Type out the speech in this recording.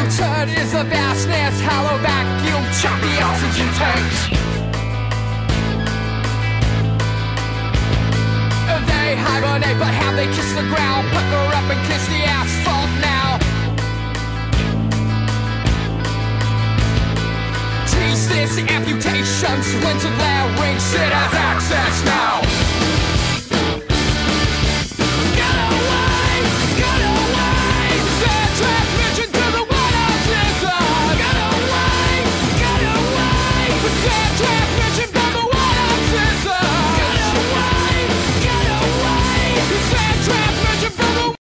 Turd is the vastness, hollow vacuum, chop the oxygen tanks. They hibernate, but how they kiss the ground, pucker up and kiss the asphalt now. Tease this amputation, splintered larynx, it has access now.